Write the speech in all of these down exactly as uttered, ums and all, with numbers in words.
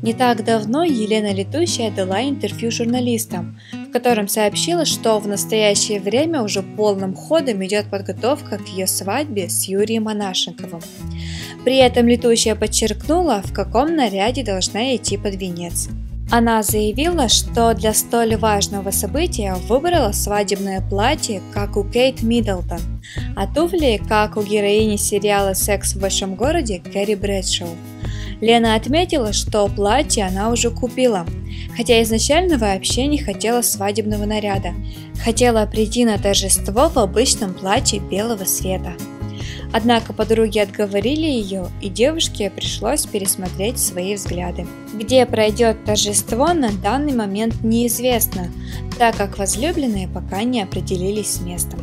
Не так давно Елена Летущая дала интервью журналистам, в котором сообщила, что в настоящее время уже полным ходом идет подготовка к ее свадьбе с Юрием Анашенковым. При этом Летущая подчеркнула, в каком наряде должна идти под венец. Она заявила, что для столь важного события выбрала свадебное платье, как у Кейт Миддлтон, а туфли, как у героини сериала «Секс в большом городе» Кэрри Брэдшоу. Лена отметила, что платье она уже купила, хотя изначально вообще не хотела свадебного наряда, хотела прийти на торжество в обычном платье белого цвета. Однако подруги отговорили ее, и девушке пришлось пересмотреть свои взгляды. Где пройдет торжество, на данный момент неизвестно, так как возлюбленные пока не определились с местом.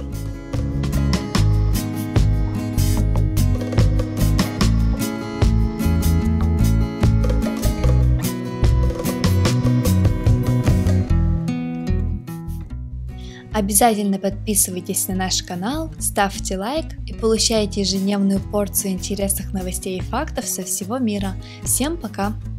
Обязательно подписывайтесь на наш канал, ставьте лайк и получайте ежедневную порцию интересных новостей и фактов со всего мира. Всем пока!